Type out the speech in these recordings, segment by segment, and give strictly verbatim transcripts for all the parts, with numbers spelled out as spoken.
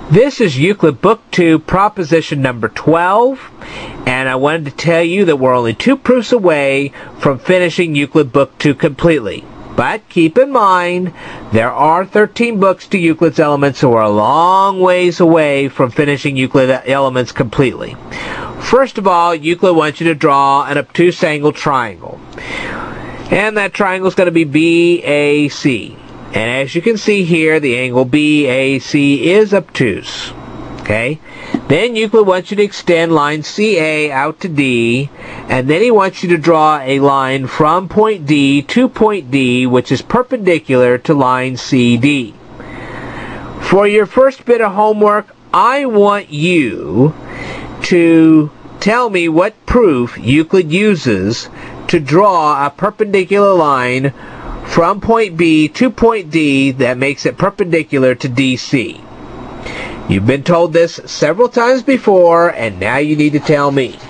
This is Euclid Book two, proposition number twelve, and I wanted to tell you that we're only two proofs away from finishing Euclid Book two completely. But keep in mind, there are thirteen books to Euclid's Elements, so we're a long ways away from finishing Euclid Elements completely. First of all, Euclid wants you to draw an obtuse angle triangle. And that triangle is going to be B A C. And as you can see here, the angle B A C is obtuse. Okay? Then Euclid wants you to extend line C A out to D, and then he wants you to draw a line from point D to point D, which is perpendicular to line C D. For your first bit of homework, I want you to tell me what proof Euclid uses to draw a perpendicular line from point B to point D that makes it perpendicular to D C. You've been told this several times before, and now you need to tell me.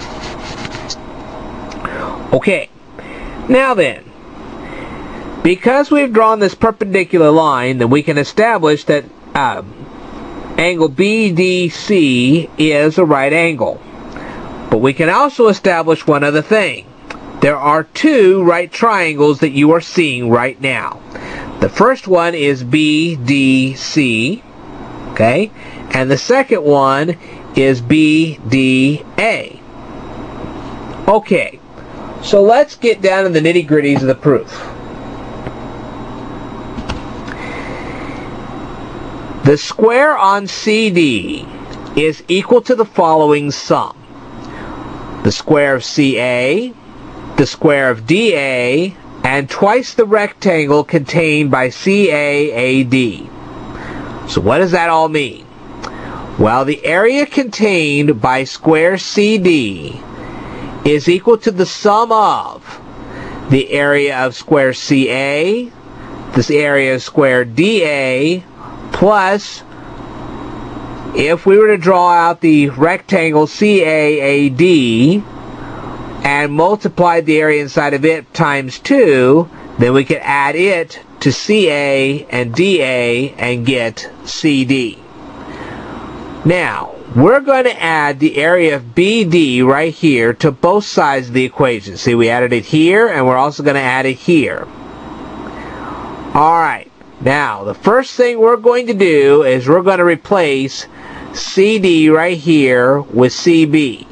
Okay, now then, because we've drawn this perpendicular line, then we can establish that uh, angle B D C is a right angle. But we can also establish one other thing. There are two right triangles that you are seeing right now. The first one is B D C, okay? And the second one is B D A. Okay, so let's get down to the nitty-gritties of the proof. The square on C D is equal to the following sum. The square of C A, the square of D A, and twice the rectangle contained by C A A D. So what does that all mean? Well, the area contained by square C D is equal to the sum of the area of square C A, this area of square D A, plus, if we were to draw out the rectangle C A A D, and multiply the area inside of it times two, then we could add it to C A and D A and get C D. Now, we're going to add the area of B D right here to both sides of the equation. See, we added it here, and we're also going to add it here. Alright, now, the first thing we're going to do is we're going to replace C D right here with C B.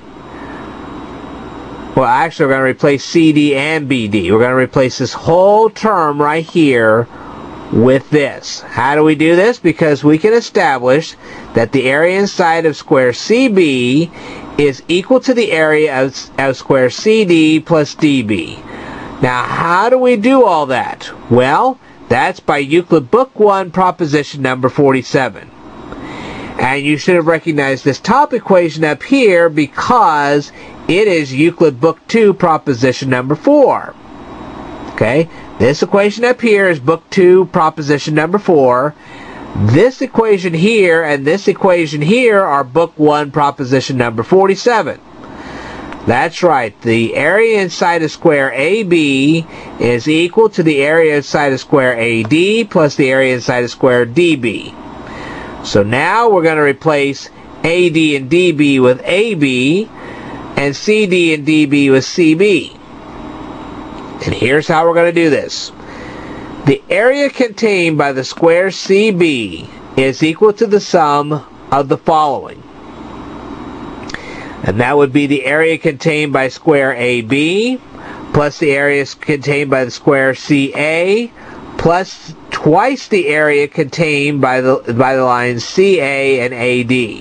Well, actually, we're going to replace C D and B D. We're going to replace this whole term right here with this. How do we do this? Because we can establish that the area inside of square C B is equal to the area of, of square C D plus D B. Now, how do we do all that? Well, that's by Euclid Book one, proposition number forty-seven. And you should have recognized this top equation up here because it is Euclid Book two, proposition number four. Okay? This equation up here is Book two, proposition number four. This equation here and this equation here are Book one, proposition number forty-seven. That's right. The area inside of square A B is equal to the area inside of square A D plus the area inside of square D B. So now we're going to replace A D and D B with A B, and C D and D B with C B. And here's how we're going to do this. The area contained by the square C B is equal to the sum of the following. And that would be the area contained by square A B plus the area contained by the square C A plus twice the area contained by the, by the lines C A and A D.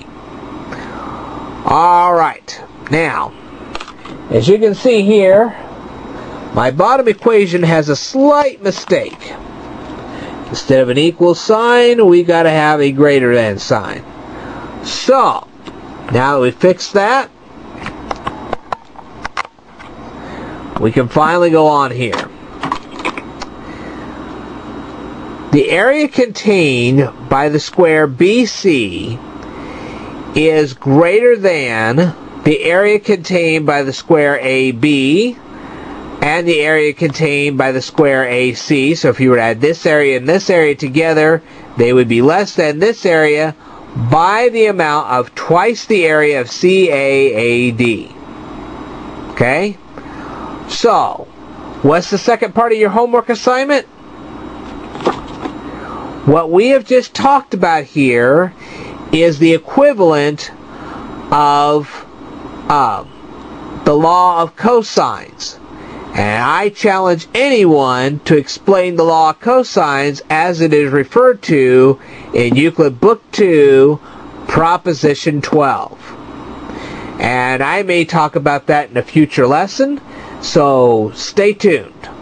Alright. Now, as you can see here, my bottom equation has a slight mistake. Instead of an equal sign, we got to have a greater than sign. So, now that we fixed that, we can finally go on here. The area contained by the square B C is greater than the area contained by the square A B and the area contained by the square A C. So if you were to add this area and this area together, they would be less than this area by the amount of twice the area of C A A D. Okay? So, what's the second part of your homework assignment? What we have just talked about here is the equivalent of uh, the law of cosines. And I challenge anyone to explain the law of cosines as it is referred to in Euclid Book two, Proposition twelve. And I may talk about that in a future lesson, so stay tuned.